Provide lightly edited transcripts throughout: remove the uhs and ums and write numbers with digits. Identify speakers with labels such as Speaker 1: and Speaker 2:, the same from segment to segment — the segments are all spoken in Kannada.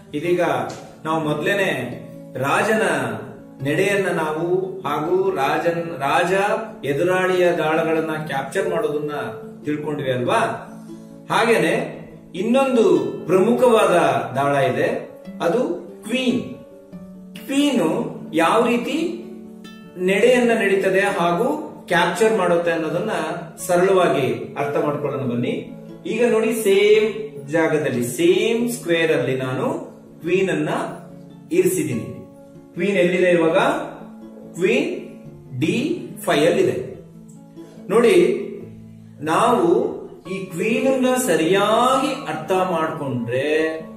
Speaker 1: ಇದೀಗ ನಾವು ಮೊದಲೇನೆ ರಾಜನ ನಡೆಯನ್ನ ನಾವು ಹಾಗೂ ರಾಜ ಎದುರಾಳಿಯ ದಾಳಗಳನ್ನ ಕ್ಯಾಪ್ಚರ್ ಮಾಡೋದನ್ನ ತಿಳ್ಕೊಂಡ್ವಿ ಅಲ್ವಾ. ಹಾಗೇನೆ ಇನ್ನೊಂದು ಪ್ರಮುಖವಾದ ದಾಳ ಇದೆ, ಅದು ಕ್ವೀನ್. ಕ್ವೀನು ಯಾವ ರೀತಿ ನಡೆಯನ್ನ ನಡೀತದೆ ಹಾಗೂ ಕ್ಯಾಪ್ಚರ್ ಮಾಡುತ್ತೆ ಅನ್ನೋದನ್ನ ಸರಳವಾಗಿ ಅರ್ಥ ಮಾಡ್ಕೊಳ್ಳೋಣ ಬನ್ನಿ. ಈಗ ನೋಡಿ, ಸೇಮ್ ಜಾಗದಲ್ಲಿ ಸೇಮ್ ಸ್ಕ್ವೇರ್ ಅಲ್ಲಿ ನಾನು ಕ್ವೀನ್ ಅನ್ನ ಇರಿಸಿದ್ದೀನಿ. ಕ್ವೀನ್ ಎಲ್ಲಿದೆ ಇವಾಗ? ಕ್ವೀನ್ D5 ಅಲ್ಲಿದೆ. ನೋಡಿ, ನಾವು ಈ ಕ್ವೀನ್ ಅನ್ನ ಸರಿಯಾಗಿ ಅರ್ಥ ಮಾಡ್ಕೊಂಡ್ರೆ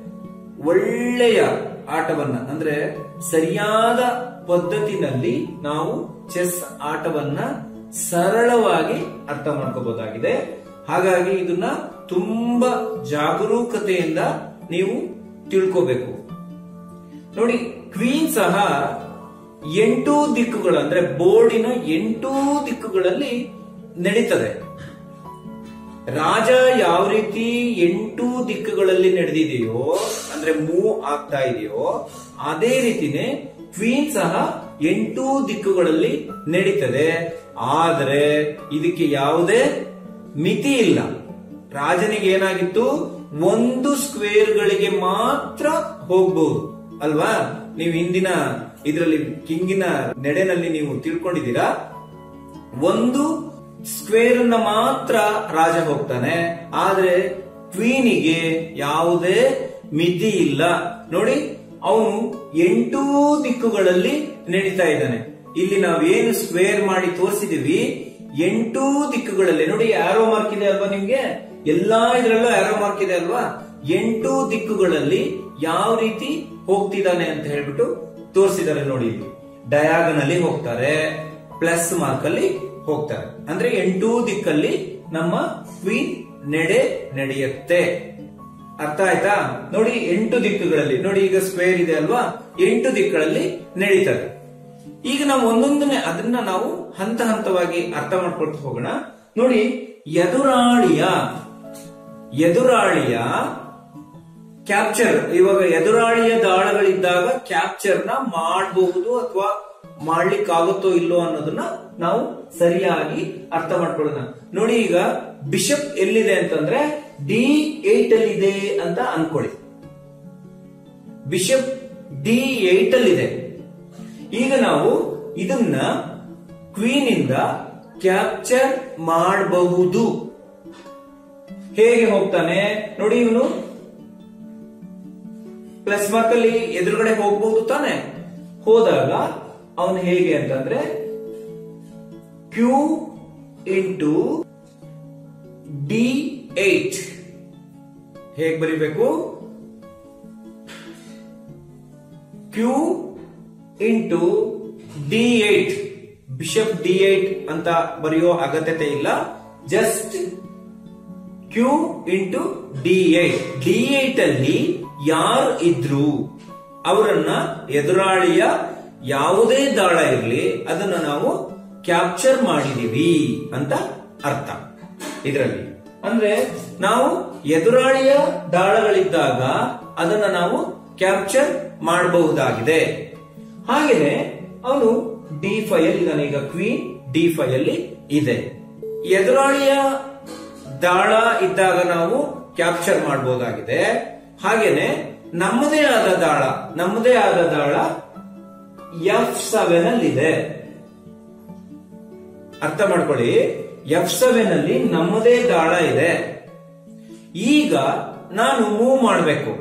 Speaker 1: ಒಳ್ಳೆಯ ಆಟವನ್ನ, ಅಂದ್ರೆ ಸರಿಯಾದ ಪದ್ಧತಿನಲ್ಲಿ ನಾವು ಚೆಸ್ ಆಟವನ್ನ ಸರಳವಾಗಿ ಅರ್ಥ ಮಾಡ್ಕೋಬಹುದಾಗಿದೆ. ಹಾಗಾಗಿ ಇದನ್ನ ತುಂಬಾ ಜಾಗರೂಕತೆಯಿಂದ ನೀವು ತಿಳ್ಕೋಬೇಕು. ನೋಡಿ, ಕ್ವೀನ್ ಸಹ 8 ದಿಕ್ಕುಗಳು, ಅಂದ್ರೆ ಬೋರ್ಡಿನ 8 ದಿಕ್ಕುಗಳಲ್ಲಿ ನಡೀತದೆ. ರಾಜ ಯಾವ ರೀತಿ 8 ದಿಕ್ಕುಗಳಲ್ಲಿ ನಡೆದಿದೆಯೋ, ಅಂದ್ರೆ ಮೂವ್ ಆಗ್ತಾ ಇದೆಯೋ, ಅದೇ ರೀತಿನೇ ಕ್ವೀನ್ ಸಹ 8 ದಿಕ್ಕುಗಳಲ್ಲಿ ನಡೀತದೆ. ಆದರೆ ಇದಕ್ಕೆ ಯಾವುದೇ ಮಿತಿ ಇಲ್ಲ. ರಾಜನಿಗೆ ಏನಾಗಿತ್ತು, 1 ಸ್ಕ್ವೇರ್ ಗಳಿಗೆ ಮಾತ್ರ ಹೋಗ್ಬಹುದು ಅಲ್ವಾ. ನೀವು ಹಿಂದಿನ ಇದರಲ್ಲಿ ಕಿಂಗಿನ ನಡೆನಲ್ಲಿ ನೀವು ತಿಳ್ಕೊಂಡಿದ್ದೀರಾ, 1 ಸ್ಕ್ವೇರ್ ಅನ್ನ ಮಾತ್ರ ರಾಜ ಹೋಗ್ತಾನೆ. ಆದ್ರೆ ಕ್ವೀನಿಗೆ ಯಾವುದೇ ಮಿತಿ ಇಲ್ಲ. ನೋಡಿ, ಅವನು 8 ದಿಕ್ಕುಗಳಲ್ಲಿ ನಡೀತಾ ಇದ್ದಾನೆ. ಇಲ್ಲಿ ನಾವೇನು ಸ್ಕ್ವೇರ್ ಮಾಡಿ ತೋರಿಸಿದೀವಿ, 8 ದಿಕ್ಕುಗಳಲ್ಲಿ ನೋಡಿ, ಆರೋ ಮಾರ್ಕ್ ಇದೆ ಅಲ್ವಾ ನಿಮ್ಗೆ, ಎಲ್ಲಾ ಇದ್ರಲ್ಲೂ ಆರೋ ಮಾರ್ಕ್ ಇದೆ ಅಲ್ವಾ. 8 ದಿಕ್ಕುಗಳಲ್ಲಿ ಯಾವ ರೀತಿ ಹೋಗ್ತಿದ್ದಾನೆ ಅಂತ ಹೇಳ್ಬಿಟ್ಟು ತೋರಿಸಿದ್ದಾರೆ ನೋಡಿ. ಇಲ್ಲಿ ಡಯಾಗನಲ್ಲಿ ಹೋಗ್ತಾರೆ, ಪ್ಲಸ್ ಮಾರ್ಕ್ ಅಲ್ಲಿ ಹೋಗ್ತಾರೆ. ಅಂದ್ರೆ 8 ದಿಕ್ಕಲ್ಲಿ ನಮ್ಮ ಕ್ವೀನ್ ನಡೆಯುತ್ತೆ. ಅರ್ಥ ಆಯ್ತಾ? ನೋಡಿ, 8 ದಿಕ್ಕುಗಳಲ್ಲಿ ನೋಡಿ, ಈಗ ಸ್ಕ್ವೇರ್ ಇದೆ ಅಲ್ವಾ, 8 ದಿಕ್ಕುಗಳಲ್ಲಿ ನಡೀತದೆ. ಈಗ ನಾವು ಒಂದೊಂದನೇ ಅದನ್ನ ನಾವು ಹಂತ ಹಂತವಾಗಿ ಅರ್ಥ ಮಾಡ್ಕೊಳ್ತಾ ಹೋಗೋಣ. ನೋಡಿ, ಎದುರಾಳಿಯ ಕ್ಯಾಪ್ಚರ್, ಇವಾಗ ಎದುರಾಳಿಯ ದಾಳಗಳಿದ್ದಾಗ ಕ್ಯಾಪ್ಚರ್ ನ ಮಾಡಬಹುದು ಅಥವಾ ಮಾಡ್ಲಿಕ್ಕಾಗುತ್ತೋ ಇಲ್ಲೋ ಅನ್ನೋದನ್ನ ನಾವು ಸರಿಯಾಗಿ ಅರ್ಥ ಮಾಡ್ಕೊಳ್ಳೋಣ. ನೋಡಿ, ಈಗ ಬಿಷಪ್ ಎಲ್ಲಿದೆ ಅಂತಂದ್ರೆ D8 ಅಲ್ಲಿ ಇದೆ ಅಂತ ಅನ್ಕೊಳ್ಳಿ. ಬಿಷಪ್ D8 ಅಲ್ಲಿ ಇದೆ. ಈಗ ನಾವು ಇದನ್ನ ಕ್ವೀನ್ ಇಂದ ಕ್ಯಾಪ್ಚರ್ ಮಾಡಬಹುದು. ಹೇಗೆ ಹೋಗ್ತಾನೆ ನೋಡಿ, ಇವನು ಪ್ಲಸ್ ಮಾರ್ಕ್ ಅಲ್ಲಿ ಎದುರುಗಡೆ ಹೋಗಬಹುದು ತಾನೆ. ಹೋದಾಗ ಅವನು ಹೇಗೆ ಅಂತಂದ್ರೆ Q ಇಂಟು D8 ಹೇಗೆ ಬರೀಬೇಕು? Q into D8. Bishop D8 ಅಂತ ಬರೆಯೋ ಅಗತ್ಯತೆ ಇಲ್ಲ. Just Q into D8. D8 ಅಲ್ಲಿ ಯಾರು ಇದ್ರು ಅವರನ್ನ, ಎದುರಾಳಿಯ ಯಾವುದೇ ದಾಳ ಇರಲಿ, ಅದನ್ನ ನಾವು ಕ್ಯಾಪ್ಚರ್ ಮಾಡಿದೀವಿ ಅಂತ ಅರ್ಥ ಇದರಲ್ಲಿ. ಅಂದ್ರೆ ನಾವು ಎದುರಾಳಿಯ ದಾಳಗಳಿದ್ದಾಗ ಅದನ್ನ ನಾವು ಕ್ಯಾಪ್ಚರ್ ಮಾಡಬಹುದಾಗಿದೆ. ಹಾಗೇನೆ ಅವನು D5 ಅಲ್ಲಿ ಇದ್ದಾನೆ. ಈಗ ಕ್ವೀನ್ D5 ಅಲ್ಲಿ ಇದೆ. ಎದುರಾಳಿಯ ದಾಳ ಇದ್ದಾಗ ನಾವು ಕ್ಯಾಪ್ಚರ್ ಮಾಡಬಹುದಾಗಿದೆ. ಹಾಗೇನೆ ನಮ್ಮದೇ ಆದ ದಾಳ F7 ಅಲ್ಲಿ ಇದೆ. ಅರ್ಥ ಮಾಡ್ಕೊಳ್ಳಿ, F7 ಅಲ್ಲಿ ನಮ್ಮದೇ ದಾಳ ಇದೆ. ಈಗ ನಾನು ಮೂವ್ ಮಾಡಬೇಕು.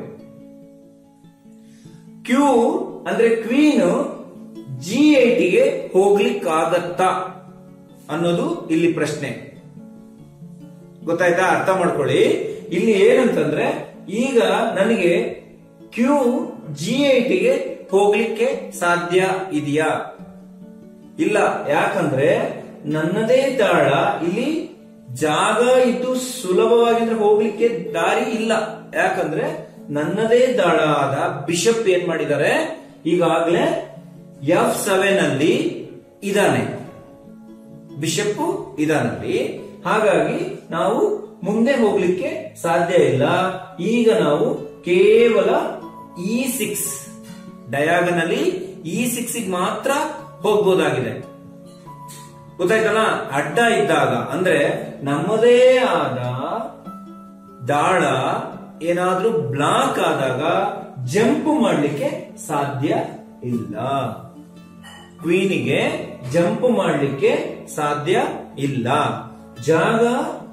Speaker 1: Q ಅಂದ್ರೆ ಕ್ವೀನ್ G8 ಗೆ ಹೋಗ್ಲಿಕ್ಕಾಗತ್ತಾ ಅನ್ನೋದು ಇಲ್ಲಿ ಪ್ರಶ್ನೆ. ಗೊತ್ತಾಯ್ತಾ? ಅರ್ಥ ಮಾಡ್ಕೊಳ್ಳಿ. ಇಲ್ಲಿ ಏನಂತಂದ್ರೆ, ಈಗ ನನಗೆ Q G8 ಗೆ ಹೋಗ್ಲಿಕ್ಕೆ ಸಾಧ್ಯ ಇದೆಯಾ? ಇಲ್ಲ. ಯಾಕಂದ್ರೆ ನನ್ನದೇ ದಾಳ ಇಲ್ಲಿ ಜಾಗ ಇದ್ದು ಸುಲಭವಾಗಿದ್ರೆ ಹೋಗ್ಲಿಕ್ಕೆ ದಾರಿ ಇಲ್ಲ. ಯಾಕಂದ್ರೆ ನನ್ನದೇ ದಾಳ ಆದ ಬಿಷಪ್ ಏನ್ ಮಾಡಿದ್ದಾರೆ, ಈಗಾಗಲೇ F7 ಅಲ್ಲಿ ಇದಾನೆ, ಬಿಷಪ್ ಇದಾನಲ್ಲಿ. ಹಾಗಾಗಿ ನಾವು ಮುಂದೆ ಹೋಗ್ಲಿಕ್ಕೆ ಸಾಧ್ಯ ಇಲ್ಲ. ಈಗ ನಾವು ಕೇವಲ E6 ಡಯಾಗನಲಿ E6 ಮಾತ್ರ ಹೋಗ್ಬೋದಾಗಿದೆ. ಗೊತ್ತಾಯ್ತಲ್ಲ? ಅಡ್ಡ ಇದ್ದಾಗ ಅಂದ್ರೆ ನಮ್ಮದೇ ಆದ ದಾಳ ಏನಾದ್ರೂ ಬ್ಲಾಕ್ ಆದಾಗ ಜಂಪ್ ಮಾಡ್ಲಿಕ್ಕೆ ಸಾಧ್ಯ ಇಲ್ಲ. ಕ್ವೀನಿಗೆ ಜಂಪ್ ಮಾಡ್ಲಿಕ್ಕೆ ಸಾಧ್ಯ ಇಲ್ಲ. ಜಾಗ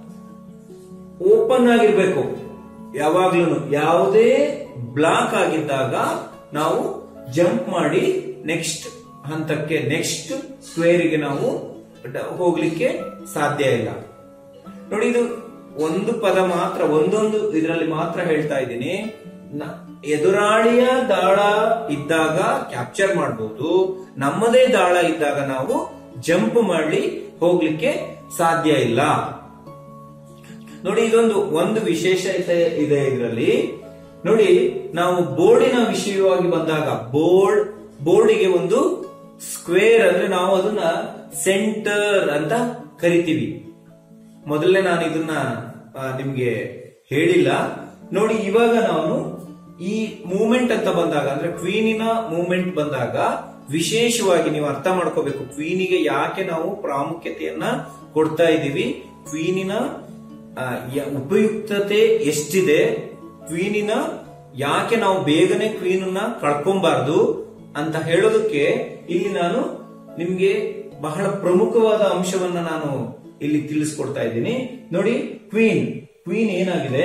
Speaker 1: ಓಪನ್ ಆಗಿರ್ಬೇಕು ಯಾವಾಗ್ಲೂ. ಯಾವುದೇ ಬ್ಲಾಕ್ ಆಗಿದ್ದಾಗ ನಾವು ಜಂಪ್ ಮಾಡಿ ನೆಕ್ಸ್ಟ್ ಹಂತಕ್ಕೆ, ನೆಕ್ಸ್ಟ್ ಸ್ಕ್ವೇರಿಗೆ ನಾವು ಹೋಗ್ಲಿಕ್ಕೆ ಸಾಧ್ಯ ಇಲ್ಲ. ನೋಡಿ, ಇದು ಒಂದು ಪದ ಮಾತ್ರ, ಒಂದೊಂದು ಇದರಲ್ಲಿ ಮಾತ್ರ ಹೇಳ್ತಾ ಇದ್ದೀನಿ. ಎದುರಾಳಿಯ ದಾಳ ಇದ್ದಾಗ ಕ್ಯಾಪ್ಚರ್ ಮಾಡಬಹುದು, ನಮ್ಮದೇ ದಾಳ ಇದ್ದಾಗ ನಾವು ಜಂಪ್ ಮಾಡಿ ಹೋಗ್ಲಿಕ್ಕೆ ಸಾಧ್ಯ ಇಲ್ಲ. ನೋಡಿ, ಒಂದು ವಿಶೇಷತೆ ಇದೆ ಇದರಲ್ಲಿ. ನೋಡಿ, ನಾವು ಬೋರ್ಡಿನ ವಿಷಯವಾಗಿ ಬಂದಾಗ ಬೋರ್ಡಿಗೆ ಒಂದು ಸ್ಕ್ವೇರ್ ಅಂದ್ರೆ ನಾವು ಅದನ್ನ ಸೆಂಟರ್ ಅಂತ ಕರಿತೀವಿ. ಮೊದಲೇ ನಾನು ಇದನ್ನ ನಿಮ್ಗೆ ಹೇಳಿಲ್ಲ. ನೋಡಿ, ಇವಾಗ ನಾನು ಈ ಮೂವ್ಮೆಂಟ್ ಅಂತ ಬಂದಾಗ ಅಂದ್ರೆ ಕ್ವೀನಿನ ಮೂವ್ಮೆಂಟ್ ಬಂದಾಗ ವಿಶೇಷವಾಗಿ ನೀವು ಅರ್ಥ ಮಾಡ್ಕೋಬೇಕು, ಕ್ವೀನಿಗೆ ಯಾಕೆ ನಾವು ಪ್ರಾಮುಖ್ಯತೆಯನ್ನ ಕೊಡ್ತಾ ಇದ್ದೀವಿ, ಕ್ವೀನಿನ ಉಪಯುಕ್ತತೆ ಎಷ್ಟಿದೆ, ಕ್ವೀನಿನ ಯಾಕೆ ನಾವು ಬೇಗನೆ ಕ್ವೀನನ್ನ ಕಳ್ಕೊಂಬಾರ್ದು ಅಂತ ಹೇಳೋದಕ್ಕೆ ಇಲ್ಲಿ ನಾನು ನಿಮ್ಗೆ ಬಹಳ ಪ್ರಮುಖವಾದ ಅಂಶವನ್ನ ನಾನು ಇಲ್ಲಿ ತಿಳಿಸ್ಕೊಡ್ತಾ ಇದ್ದೀನಿ. ನೋಡಿ, ಕ್ವೀನ್ ಏನಾಗಿದೆ,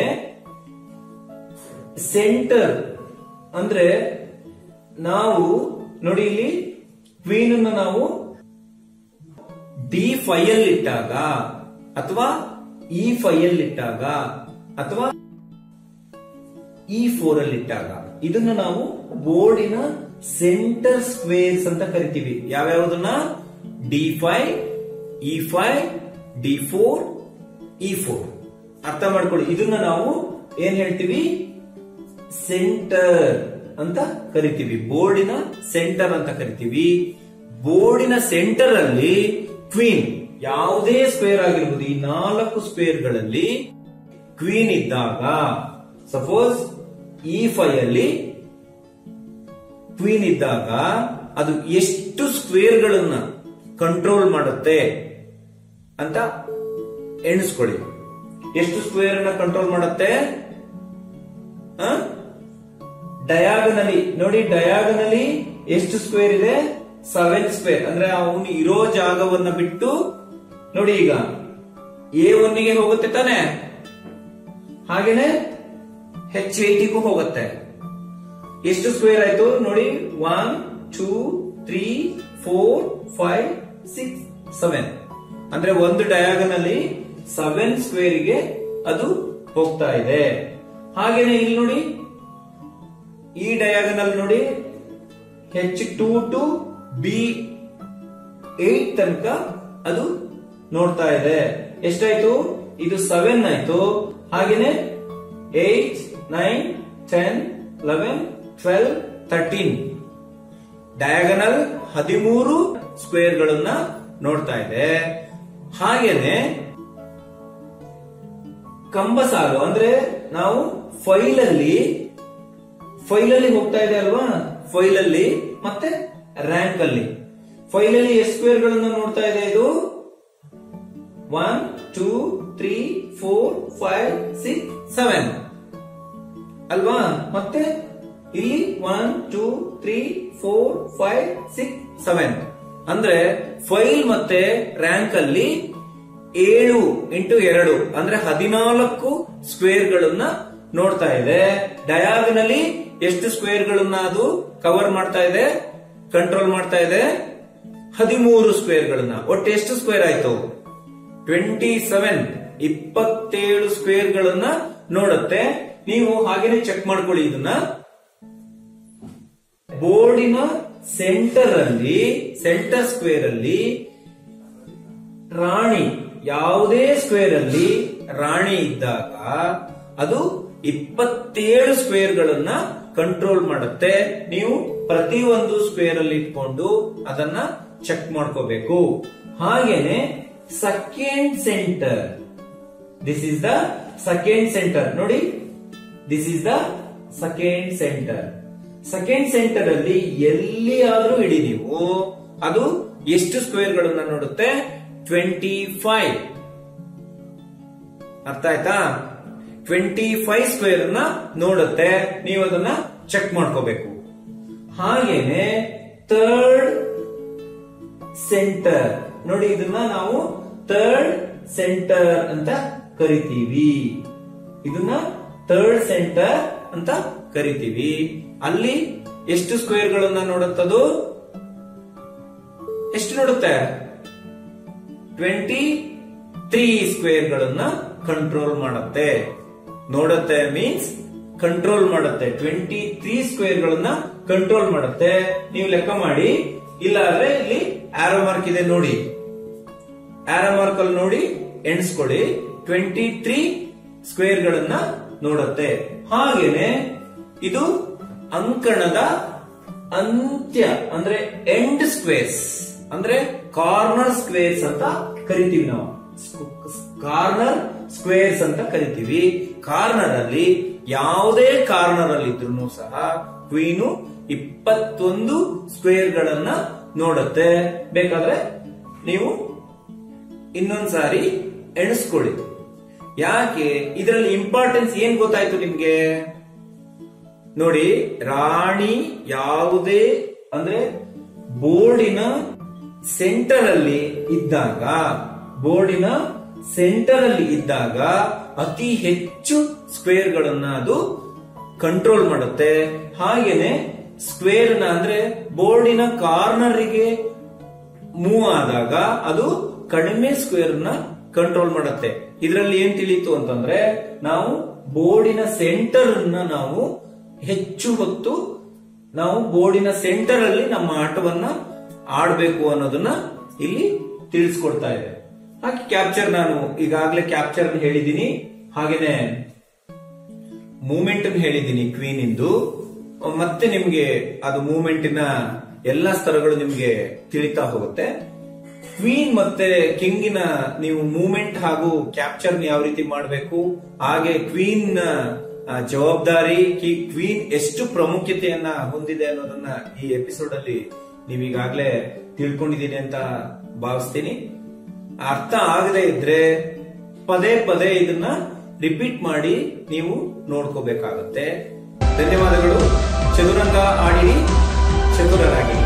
Speaker 1: ಸೆಂಟರ್ ಅಂದ್ರೆ ನಾವು ನೋಡಿ ಇಲ್ಲಿ ಕ್ವೀನ್ ಅನ್ನು ನಾವು D5 ಅಲ್ಲಿ ಇಟ್ಟಾಗ ಅಥವಾ E5 ಅಲ್ಲಿ ಇಟ್ಟಾಗ ಅಥವಾ E4 ಅಲ್ಲಿ ಇಟ್ಟಾಗ ಇದನ್ನ ನಾವು ಬೋರ್ಡಿನ ಸೆಂಟರ್ ಸ್ಕ್ವೇರ್ಸ್ ಅಂತ ಕರಿತೀವಿ. ಯಾವ್ಯಾವುದನ್ನ? D5, E5, D4, E4. ಅರ್ಥ ಮಾಡ್ಕೊಳ್ಳಿ. ಇದನ್ನ ನಾವು ಏನ್ ಹೇಳ್ತೀವಿ? ಸೆಂಟರ್ ಅಂತ ಕರಿತೀವಿ. ಬೋರ್ಡಿನ ಸೆಂಟರ್ ಅಂತ ಕರಿತೀವಿ. ಬೋರ್ಡಿನ ಸೆಂಟರ್ ಅಲ್ಲಿ ಕ್ವೀನ್ ಯಾವುದೇ ಸ್ಕ್ವೇರ್ ಆಗಿರ್ಬೋದು, ಈ 4 ಸ್ಕ್ವೇರ್ಗಳಲ್ಲಿ ಕ್ವೀನ್ ಇದ್ದಾಗ, ಸಪೋಸ್ E5 ಅಲ್ಲಿ ಕ್ವೀನ್ ಇದ್ದಾಗ ಅದು ಎಷ್ಟು ಸ್ಕ್ವೇರ್ಗಳನ್ನ ಕಂಟ್ರೋಲ್ ಮಾಡುತ್ತೆ ಅಂತ ಎಣಿಸ್ಕೊಳ್ಳಿ. ಎಷ್ಟು ಸ್ಕ್ವೇರ್ ಅನ್ನ ಕಂಟ್ರೋಲ್ ಮಾಡುತ್ತೆ? ಡಯಾಗನಲಿ ನೋಡಿ, ಡಯಾಗನಲಿ ಎಷ್ಟು ಸ್ಕ್ವೇರ್ ಇದೆ? 7 ಸ್ಕ್ವೇರ್. ಅಂದ್ರೆ ಅವನು ಇರೋ ಜಾಗವನ್ನ ಬಿಟ್ಟು ನೋಡಿ, ಈಗ A1 ಗೆ ಹೋಗುತ್ತೆ ತಾನೆ, ಹಾಗೇನೆ H8 ಹೋಗುತ್ತೆ. ಎಷ್ಟು ಸ್ಕ್ವೇರ್ ಆಯ್ತು ನೋಡಿ? 1, 2, 3, 4, 5, 6, 7. ಅಂದ್ರೆ ಒಂದು ಡಯಾಗನಲ್ಲಿ 7 ಸ್ಕ್ವೇರ್ ಗೆ ಅದು ಹೋಗ್ತಾ ಇದೆ. ಹಾಗೇನೆ ಇಲ್ಲಿ ನೋಡಿ, ಈ ಡಯಾಗನಲ್ ನೋಡಿ, H2 to B8 ತನಕ ಅದು ನೋಡ್ತಾ ಇದೆ. ಎಷ್ಟಾಯ್ತು? ಇದು 7 ಆಯ್ತು. ಹಾಗೇನೆ 8, 9, 10, 11, 12, 13 ಡಯಾಗನಲ್ 13 ಸ್ಕ್ವೇರ್ ಗಳನ್ನ ನೋಡ್ತಾ ಇದೆ. ಹಾಗೇನೆ ಕಂಬಸಾಲು ಅಂದ್ರೆ ನಾವು ಫೈಲ್ ಅಲ್ಲಿ ಹೋಗ್ತಾ ಇದೆ ಅಲ್ವಾ? ಫೈಲ್ ಅಲ್ಲಿ ಮತ್ತೆ ರ್ಯಾಂಕ್ ಅಲ್ಲಿ. ಫೈಲ್ ಅಲ್ಲಿ ಎಷ್ಟು ಸ್ಕ್ವೇರ್ ಗಳನ್ನ ನೋಡ್ತಾ ಇದೆ? ಇದು 1, 2, 3, 4, 5, 6, 7 ಅಲ್ವಾ? ಮತ್ತೆ ಇಲ್ಲಿ 1, 2, 3, 4, 5, 6, 7 ಅಂದ್ರೆ ಫೈಲ್ ಮತ್ತೆ ರ್ಯಾಂಕ್ ಅಲ್ಲಿ 7 into 2 ಅಂದ್ರೆ 14 ಸ್ಕ್ವೇರ್ ಗಳನ್ನ ನೋಡ್ತಾ ಇದೆ. ಡಯಾಗನಲಿ ಎಷ್ಟು ಸ್ಕ್ವೇರ್ ಗಳನ್ನ ಅದು ಕವರ್ ಮಾಡ್ತಾ ಇದೆ, ಕಂಟ್ರೋಲ್ ಮಾಡ್ತಾ ಇದೆ? 13 ಸ್ಕ್ವೇರ್ ಗಳನ್ನ. ಒಟ್ಟು ಎಷ್ಟು ಸ್ಕ್ವೇರ್ ಆಯ್ತು? 27 ಸ್ಕ್ವೇರ್ ಗಳನ್ನ ನೋಡುತ್ತೆ. ನೀವು ಹಾಗೇನೆ ಚೆಕ್ ಮಾಡ್ಕೊಳ್ಳಿ ಇದನ್ನ. ಬೋರ್ಡಿನ ಸೆಂಟರ್ ಅಲ್ಲಿ, ಸೆಂಟರ್ ಸ್ಕ್ವೇರ್ ಅಲ್ಲಿ ರಾಣಿ, ಯಾವುದೇ ಸ್ಕ್ವೇರ್ ಅಲ್ಲಿ ರಾಣಿ ಇದ್ದಾಗ ಅದು 27 ಸ್ಕ್ವೇರ್ ಗಳನ್ನ ಕಂಟ್ರೋಲ್ ಮಾಡುತ್ತೆ. ನೀವು ಪ್ರತಿಯೊಂದು ಸ್ಕ್ವೇರ್ ಅಲ್ಲಿ ಇಟ್ಕೊಂಡು ಅದನ್ನ ಚೆಕ್ ಮಾಡ್ಕೋಬೇಕು. ಹಾಗೇನೆ second centre, this is the second centre. ನೋಡಿ, this is the second centre. Second centre ಅಲ್ಲಿ ಎಲ್ಲಿ ಆದ್ರೂ ಇಡಿ ನೀವು, ಅದು ಎಷ್ಟು ಸ್ಕ್ವೇರ್ ಗಳನ್ನ ನೋಡುತ್ತೆ? 25. ಅರ್ಥ ಆಯ್ತಾ? 25 ಸ್ಕ್ವೇರ್ ಅನ್ನ ನೋಡುತ್ತೆ. ನೀವು ಅದನ್ನ ಚೆಕ್ ಮಾಡ್ಕೋಬೇಕು. ಹಾಗೇನೆ ಥರ್ಡ್ ಸೆಂಟರ್ ನೋಡಿ, ಇದನ್ನ ನಾವು ಥರ್ಡ್ ಸೆಂಟರ್ ಅಂತ ಕರಿತೀವಿ. ಇದನ್ನ ಥರ್ಡ್ ಸೆಂಟರ್ ಅಂತ ಕರಿತೀವಿ. ಅಲ್ಲಿ ಎಷ್ಟು ಸ್ಕ್ವೇರ್ ಗಳನ್ನ ನೋಡುತ್ತದು? ಎಷ್ಟು ನೋಡುತ್ತೆ? 23 ಸ್ಕ್ವೇರ್ ಗಳನ್ನ ಕಂಟ್ರೋಲ್ ಮಾಡುತ್ತೆ. ನೋಡುತ್ತೆ ಮೀನ್ಸ್ ಕಂಟ್ರೋಲ್ ಮಾಡುತ್ತೆ. 23 ಸ್ಕ್ವೇರ್ ಗಳನ್ನ ಕಂಟ್ರೋಲ್ ಮಾಡುತ್ತೆ. ನೀವು ಲೆಕ್ಕ ಮಾಡಿ. ಇಲ್ಲ ಅಂದ್ರೆ ಇಲ್ಲಿ ಆರೋ ಮಾರ್ಕ್ ಇದೆ ನೋಡಿ, ಆರೋ ಮಾರ್ಕ್ ಅಲ್ಲಿ ನೋಡಿ ಎಣಿಸ್ಕೊಳ್ಳಿ. 23 ಸ್ಕ್ವೇರ್ ಗಳನ್ನ ನೋಡುತ್ತೆ. ಹಾಗೇನೆ ಇದು ಅಂಕಣದ ಅಂತ್ಯ ಅಂದ್ರೆ ಎಂಡ್ ಸ್ಕ್ವೇರ್ಸ್ ಅಂದ್ರೆ ಕಾರ್ನರ್ ಸ್ಕ್ವೇರ್ಸ್ ಅಂತ ಕರಿತೀವಿ ನಾವು. ಕಾರ್ನರ್ ಸ್ಕ್ವೇರ್ಸ್ ಅಂತ ಕರಿತೀವಿ. ಕಾರ್ನರ್ ಅಲ್ಲಿ ಯಾವುದೇ ಕಾರ್ನರ್ ಅಲ್ಲಿ ಇದ್ರೂ ಸಹ ಕ್ವೀನು 21 ಸ್ಕ್ವೇರ್ ಗಳನ್ನ ನೋಡುತ್ತೆ. ಬೇಕಾದ್ರೆ ನೀವು ಇನ್ನೊಂದ್ಸಾರಿ ಎಣಿಸ್ಕೊಳ್ಳಿ. ಯಾಕೆ? ಇದರಲ್ಲಿ ಇಂಪಾರ್ಟೆನ್ಸ್ ಏನ್ ಗೊತ್ತಾಯ್ತು ನಿಮ್ಗೆ? ನೋಡಿ, ರಾಣಿ ಯಾವುದೇ ಅಂದ್ರೆ ಬೋರ್ಡಿನ ಸೆಂಟರ್ ಅಲ್ಲಿ ಇದ್ದಾಗ, ಬೋರ್ಡಿನ ಸೆಂಟರ್ ಅಲ್ಲಿ ಇದ್ದಾಗ ಅತಿ ಹೆಚ್ಚು ಸ್ಕ್ವೇರ್ ಗಳನ್ನ ಅದು ಕಂಟ್ರೋಲ್ ಮಾಡುತ್ತೆ. ಹಾಗೇನೆ ಸ್ಕ್ವೇರ್ ನ ಅಂದ್ರೆ ಬೋರ್ಡಿನ ಕಾರ್ನರ್ ಗೆ ಮೂವ್ ಆದಾಗ ಅದು ಕಡಿಮೆ ಸ್ಕ್ವೇರ್ ನ ಕಂಟ್ರೋಲ್ ಮಾಡುತ್ತೆ. ಇದರಲ್ಲಿ ಏನ್ ತಿಳಿಯಿತು ಅಂತಂದ್ರೆ, ನಾವು ಬೋರ್ಡಿನ ಸೆಂಟರ್ ಅನ್ನ ನಾವು ಹೆಚ್ಚು ಹೊತ್ತು ನಾವು ಬೋರ್ಡಿನ ಸೆಂಟರ್ ಅಲ್ಲಿ ನಮ್ಮ ಆಟವನ್ನ ಆಡಬೇಕು ಅನ್ನೋದನ್ನ ಇಲ್ಲಿ ತಿಳಿಸ್ಕೊಡ್ತಾ ಇದೆ. ಹಾಗೆ ಕ್ಯಾಪ್ಚರ್ ನಾನು ಈಗಾಗಲೇ ಕ್ಯಾಪ್ಚರ್ ಹೇಳಿದ್ದೀನಿ. ಹಾಗೇನೆ ಮೂವ್ಮೆಂಟ್ ಹೇಳಿದ್ದೀನಿ ಕ್ವೀನ್ ಇಂದು. ಮತ್ತೆ ನಿಮ್ಗೆ ಅದು ಮೂವ್ಮೆಂಟಿನ ಎಲ್ಲಾ ಸ್ತರಗಳು ನಿಮ್ಗೆ ತಿಳಿತಾ ಹೋಗುತ್ತೆ. ಕ್ವೀನ್ ಮತ್ತೆ ಕಿಂಗಿನ ನೀವು ಮೂವ್ಮೆಂಟ್ ಹಾಗೂ ಕ್ಯಾಪ್ಚರ್ ಯಾವ ರೀತಿ ಮಾಡಬೇಕು, ಹಾಗೆ ಕ್ವೀನ್ ಜವಾಬ್ದಾರಿ, ಕ್ವೀನ್ ಎಷ್ಟು ಪ್ರಾಮುಖ್ಯತೆಯನ್ನ ಹೊಂದಿದೆ ಅನ್ನೋದನ್ನ ಈ ಎಪಿಸೋಡ್ ಅಲ್ಲಿ ನೀವೀಗಾಗ್ಲೇ ತಿಳ್ಕೊಂಡಿದ್ದೀನಿ ಅಂತ ಭಾವಿಸ್ತೀನಿ. ಅರ್ಥ ಆಗದೆ ಇದ್ರೆ ಪದೇ ಪದೇ ಇದನ್ನ ರಿಪೀಟ್ ಮಾಡಿ ನೀವು ನೋಡ್ಕೋಬೇಕಾಗತ್ತೆ. ಧನ್ಯವಾದಗಳು. ಚದುರಂಗ ಆಡಿರಿ, ಚತುರರಾಗಿರಿ.